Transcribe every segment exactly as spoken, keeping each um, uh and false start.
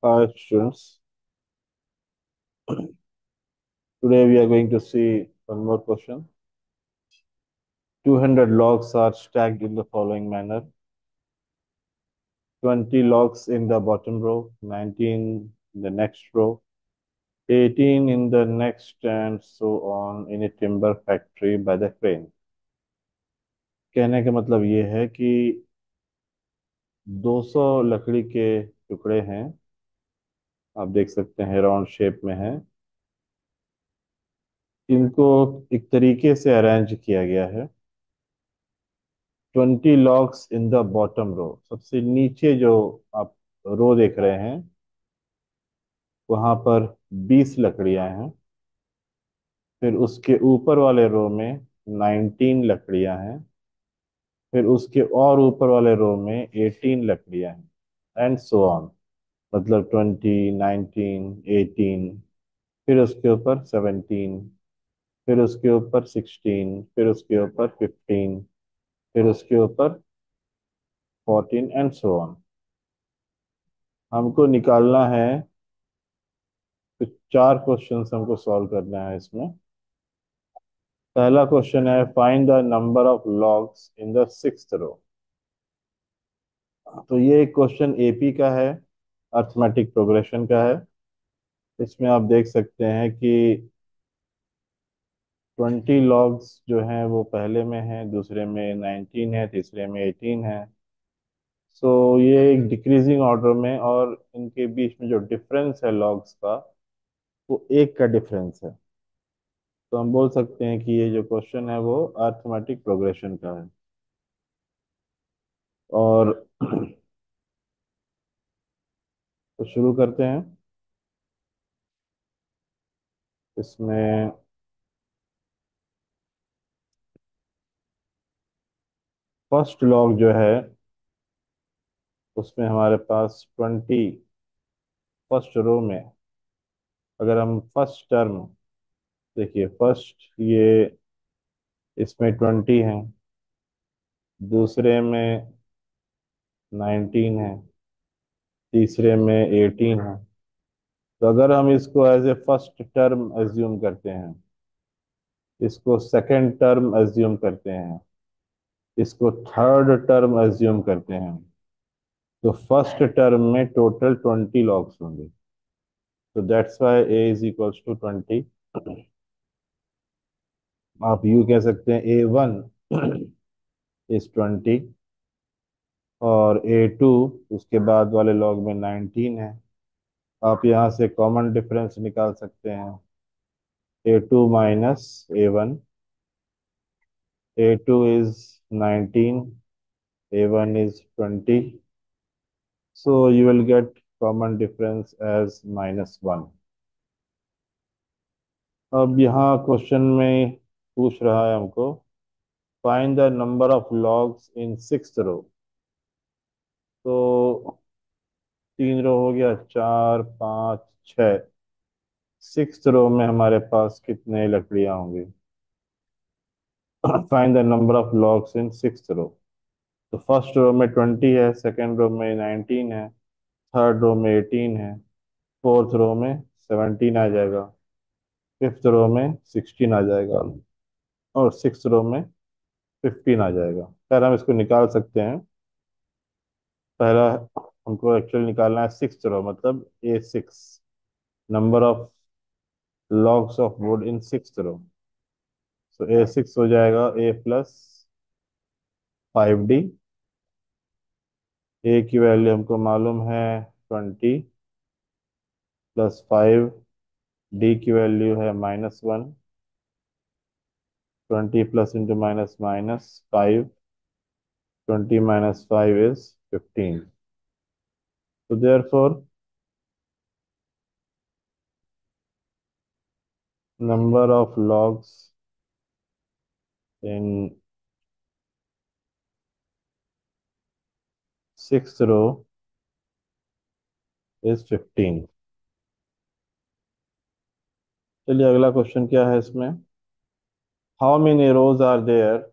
Hi students, today we are going to see one more question. two hundred logs are stacked in the following manner. twenty logs in the bottom row, nineteen in the next row, eighteen in the next, and so on in a timber factory by the crane. कहने का मतलब ये है कि दो सौ लकड़ी के टुकड़े हैं। आप देख सकते हैं राउंड शेप में है। इनको एक तरीके से अरेंज किया गया है। Twenty logs in the bottom row, सबसे नीचे जो आप रो देख रहे हैं वहां पर बीस लकड़ियां हैं। फिर उसके ऊपर वाले रो में नाइनटीन लकड़ियां हैं। फिर उसके और ऊपर वाले रो में एटीन लकड़ियां हैं एंड सो ऑन। मतलब ट्वेंटी, नाइनटीन, एटीन, फिर उसके ऊपर सेवनटीन, फिर उसके ऊपर सिक्सटीन, फिर उसके ऊपर फिफ्टीन, फिर उसके ऊपर फोर्टीन एंड सो ऑन। हमको निकालना है, तो चार क्वेश्चंस हमको सॉल्व करना है इसमें। पहला क्वेश्चन है, find the number of logs in the sixth row. तो ये एक क्वेश्चन एपी का है, अर्थमेटिक प्रोग्रेशन का है। इसमें आप देख सकते हैं कि ट्वेंटी लॉग्स जो हैं वो पहले में है, दूसरे में नाइनटीन है, तीसरे में एटीन है। सो ये एक डिक्रीजिंग ऑर्डर में, और इनके बीच में जो डिफरेंस है लॉग्स का, वो एक का डिफरेंस है। तो हम बोल सकते हैं कि ये जो क्वेश्चन है वो अर्थमेटिक प्रोग्रेशन का है। और तो शुरू करते हैं इसमें। फर्स्ट लॉग जो है उसमें हमारे पास ट्वेंटी, फर्स्ट रो में अगर हम फर्स्ट टर्म देखिए, फर्स्ट ये इसमें ट्वेंटी है, दूसरे में नाइनटीन है, तीसरे में एटीन है। तो अगर हम इसको as a first term assume करते हैं, इसको सेकंड टर्म एज्यूम करते हैं, इसको थर्ड टर्म एज्यूम करते हैं, तो फर्स्ट टर्म में टोटल ट्वेंटी लॉग्स होंगे। तो that's why a is equals to twenty. आप यू कह सकते हैं ए वन इज ट्वेंटी, और ए टू उसके बाद वाले लॉग में नाइनटीन है। आप यहाँ से कॉमन डिफरेंस निकाल सकते हैं, a two minus a one. A two is nineteen, a one is twenty, so you will get common difference as minus one. अब यहाँ क्वेश्चन में पूछ रहा है हमको, find the number of logs in sixth row. तो तीन रो हो गया, चार, पाँच, छ। सिक्स्थ रो में हमारे पास कितने लकड़ियां होंगी? Find the number of logs in sixth row. तो फर्स्ट रो में ट्वेंटी है, सेकंड रो में नाइनटीन है, थर्ड रो में एटीन है, फोर्थ रो में सेवनटीन आ जाएगा, फिफ्थ रो में सिक्सटीन आ जाएगा, और सिक्स रो में फिफ्टीन आ जाएगा। खैर हम इसको निकाल सकते हैं। पहला हमको एक्चुअली निकालना है सिक्स रो, मतलब a six, number of logs of wood in six row. तो ए सिक्स हो जाएगा a plus five d. A की वैल्यू हमको मालूम है ट्वेंटी, प्लस फाइव, डी की वैल्यू है minus one. Twenty plus into minus minus five, twenty minus five is fifteen. So therefore, number of logs in sixth row is fifteen. चलिए अगला question क्या है इसमें। How many rows are there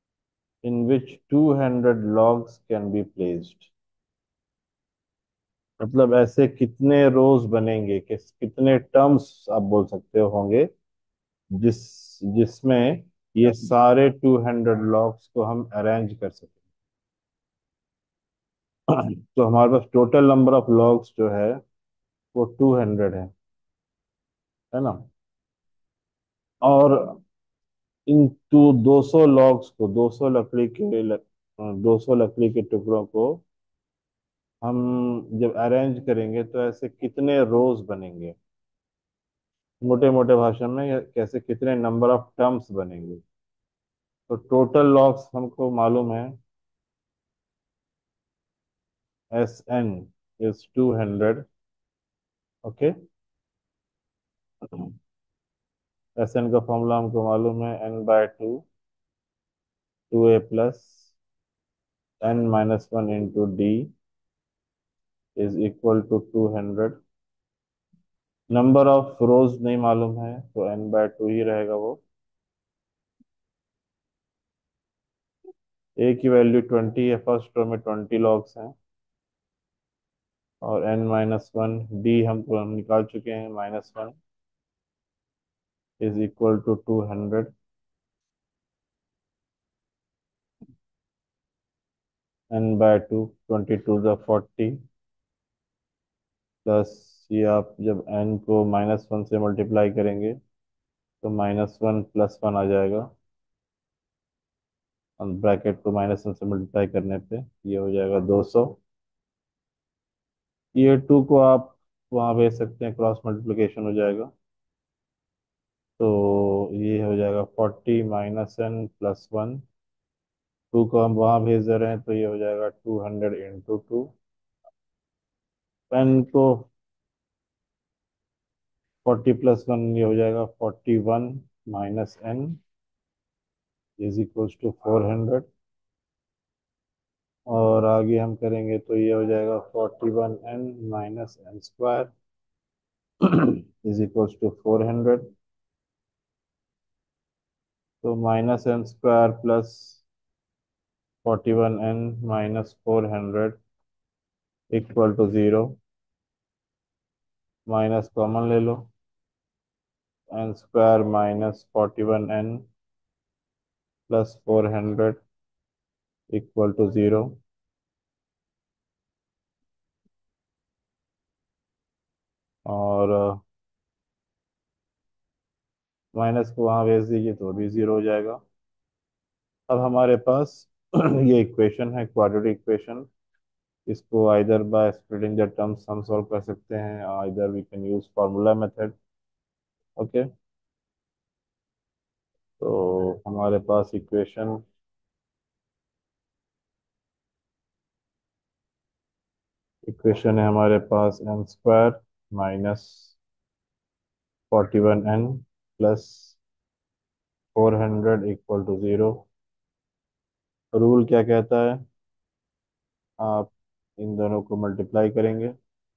in which two hundred logs can be placed? मतलब ऐसे कितने रोज बनेंगे, किस कितने टर्म्स आप बोल सकते हो होंगे, जिस जिसमें ये सारे टू हंड्रेड लॉग्स को हम अरेंज कर सकें। तो हमारे पास टोटल नंबर ऑफ लॉग्स जो है वो टू हंड्रेड है है ना। और इन टू दो सौ लॉग्स को, दो सौ लकड़ी के लक, दो सौ लकड़ी के टुकड़ों को हम जब अरेंज करेंगे तो ऐसे कितने रोज बनेंगे, मोटे मोटे भाषा में या कैसे कितने नंबर ऑफ टर्म्स बनेंगे। तो टोटल लॉग्स हमको मालूम है, S n is two hundred. Okay. S n का फॉर्मूला हमको मालूम है, n by two, two a plus n minus one into d is equal to two hundred. Number of rows नहीं मालूम है तो एन बाय टू ही रहेगा वो। ए की वैल्यू ट्वेंटी है, फर्स्ट रो में ट्वेंटी लॉग्स हैं। और एन माइनस वन, डी हमको हम निकाल चुके हैं, minus one, is equal to two hundred. N by two, twenty two ज़ा फोर्टी, प्लस ये आप जब एन को माइनस वन से मल्टीप्लाई करेंगे तो माइनस वन प्लस वन आ जाएगा। और ब्रैकेट को माइनस वन से मल्टीप्लाई करने पे ये हो जाएगा दो सौ। ये टू को आप वहाँ भेज सकते हैं, क्रॉस मल्टीप्लिकेशन हो जाएगा। तो ये हो जाएगा forty minus n plus one. Two को हम वहाँ भेज दे रहे हैं तो ये हो जाएगा two hundred into two. N को फोर्टी प्लस वन, ये हो जाएगा forty one minus n is equals to four hundred. और आगे हम करेंगे तो ये हो जाएगा forty one n minus n square is equals to four hundred. तो minus n square plus forty one n minus four hundred, equal to zero. Minus common ले लो, n square minus forty one n plus four hundred, equal to zero. और minus को वहाँ भेज दीजिए तो भी ज़ीरो हो जाएगा। अब हमारे पास ये इक्वेशन है, क्वाड्रेटिक इक्वेशन। इसको either by splitting the terms हम सॉल्व कर सकते हैं, either we can use formula method. Okay. तो हमारे पास इक्वेशन इक्वेशन है हमारे पास, n square minus forty one n plus four hundred equal to zero. Rule क्या कहता है, आप इन दोनों को मल्टीप्लाई करेंगे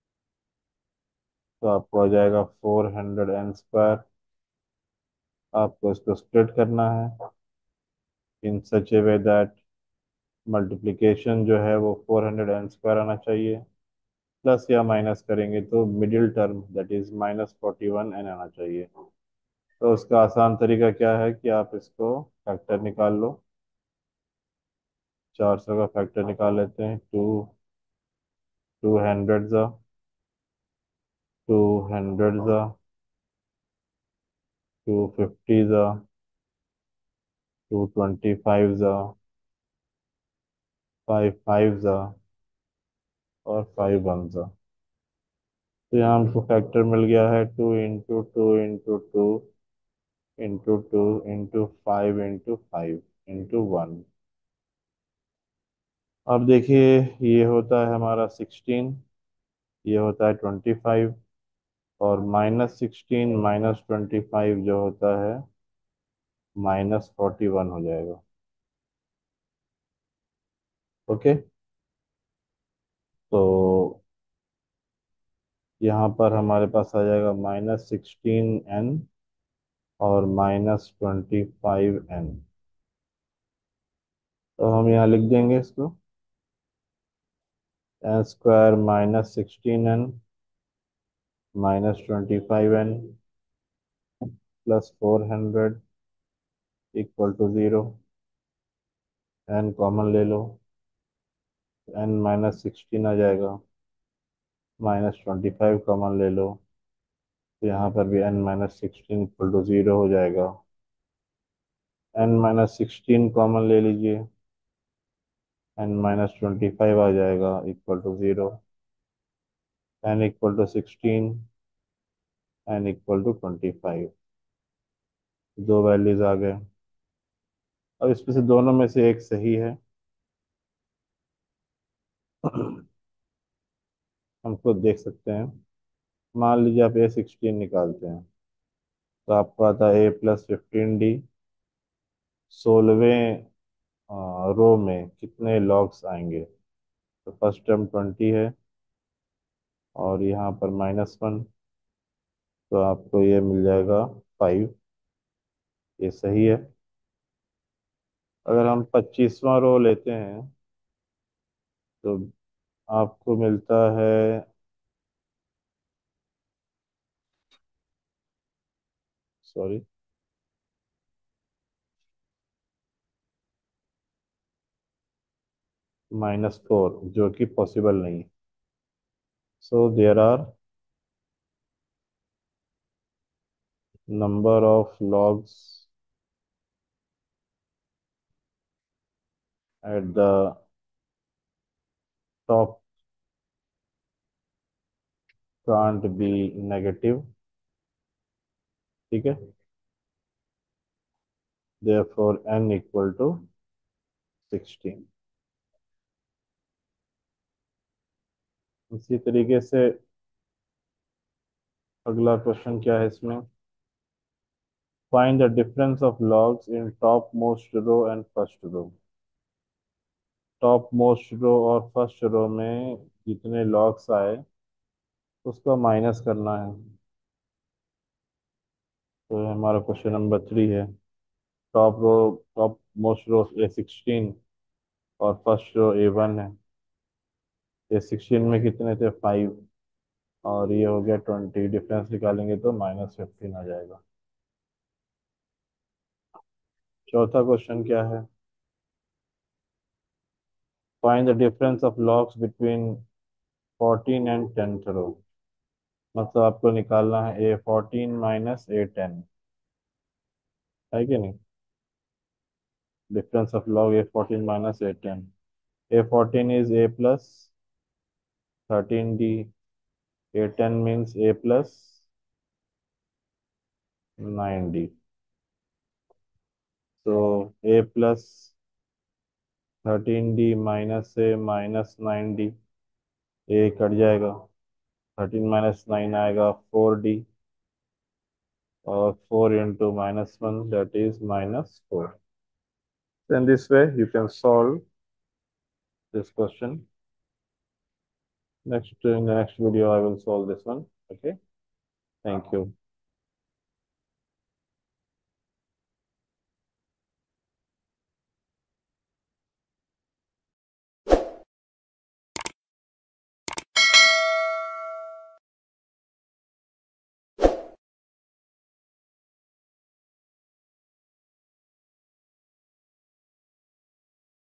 तो आपको आ जाएगा फोर हंड्रेड एन स्क्वायर। आपको इसको स्प्लिट करना है इन सच ए वे दैट मल्टीप्लिकेशन जो है वो फोर हंड्रेड एन स्क्वायर आना चाहिए, प्लस या माइनस करेंगे तो middle term that is minus forty one n आना चाहिए। तो उसका आसान तरीका क्या है कि आप इसको फैक्टर निकाल लो। चार सौ का फैक्टर निकाल लेते हैं, टू टू हंड्रेड ज़ा, टू हंड्रेड ज़ा, टू फिफ्टी ज़ा, टू ट्वेंटी फाइव ज़ा, फाइव फाइव ज़ा, और फाइव वन ज़ा। तो यहाँ हमको फैक्टर मिल गया है, two into two into two into two into five into five into one. अब देखिए, ये होता है हमारा सिक्सटीन, ये होता है ट्वेंटी फाइव, और minus sixteen minus twenty five जो होता है माइनस फोर्टी वन हो जाएगा। ओके। तो यहाँ पर हमारे पास आ जाएगा माइनस सिक्सटीन एन, और माइनस ट्वेंटी फाइव एन। तो हम यहाँ लिख देंगे इसको। N square minus sixteen n minus twenty five n plus four hundred equal to zero. N common ले लो, एन माइनस सिक्सटीन आ जाएगा। माइनस ट्वेंटी फाइव कॉमन ले लो, तो यहाँ पर भी n minus sixteen equal to zero हो जाएगा। एन माइनस सिक्सटीन कॉमन ले लीजिए, एन माइनस ट्वेंटी फाइव आ जाएगा equal to zero. N equal to sixteen, n equal to twenty five. दो वैल्यूज आ गए। अब इसमें से दोनों में से एक सही है। हम खुद देख सकते हैं। मान लीजिए आप ए सिक्सटीन निकालते हैं, तो आपको आता है ए प्लस फिफ्टीन डी। सोलहवें रो में कितने लॉग्स आएंगे? तो फर्स्ट टर्म ट्वेंटी है और यहाँ पर माइनस वन, तो आपको ये मिल जाएगा फाइव। ये सही है। अगर हम पच्चीसवां रो लेते हैं तो आपको मिलता है, सॉरी, माइनस फोर, जो कि पॉसिबल नहीं है। So there are number of logs at the top can't be negative. ठीक है, therefore n equal to sixteen. इसी तरीके से अगला क्वेश्चन क्या है इसमें? Find the difference of logs in top most row and first row. Top most row और फर्स्ट रो में जितने लॉग्स आए उसको माइनस करना है। तो हमारा क्वेश्चन नंबर थ्री है। Top row, top most row a sixteen और फर्स्ट रो ए वन है। ए सिक्सटीन में कितने थे? फाइव, और ये हो गया ट्वेंटी। डिफरेंस निकालेंगे तो माइनस फिफ्टीन आ जाएगा। चौथा क्वेश्चन क्या है? Find the difference of logs between fourteen and tenth row. मतलब आपको निकालना है a fourteen minus a ten, है कि नहीं? Difference of log a fourteen minus a ten. A fourteen is a plus thirteen d, a ten means a plus nine d. तो a plus thirteen d minus a minus nine d, a cut जाएगा। Thirteen minus nine आएगा four d, और four into minus one, that is minus four. In this way you can solve this question. Next, in the next video I will solve this one. Okay, thank you.